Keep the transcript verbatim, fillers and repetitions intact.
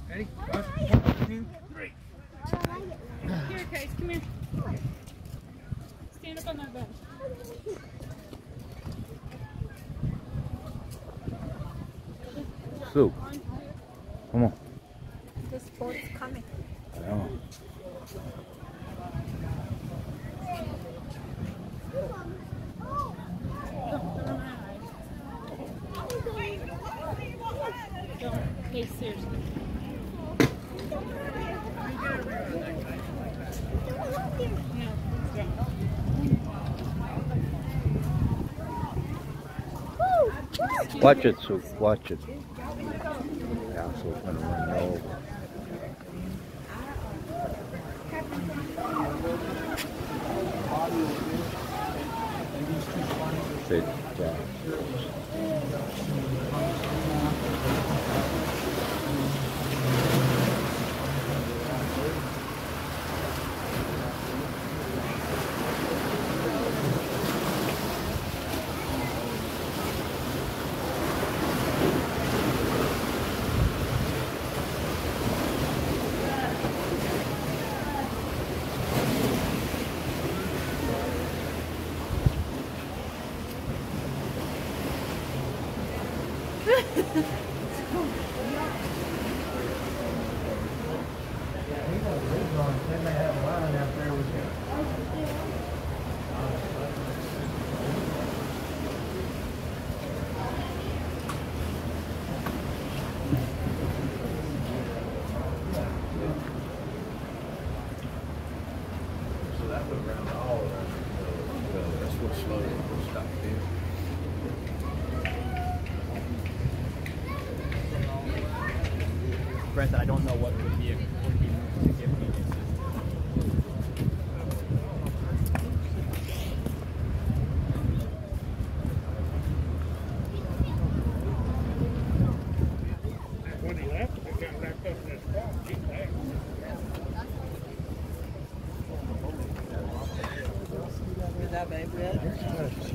Ready? One, two, three. Here, Case, come here. Stand up on that bench. Sue, come on. This boat's coming. Yeah. Hey, seriously. Watch it, Sue. Watch it. The asshole's gonna run you over. Sit down. Granted, I don't know what would be, would be to give me this. When he left, he got wrapped up in his car. He's back. Is that baby?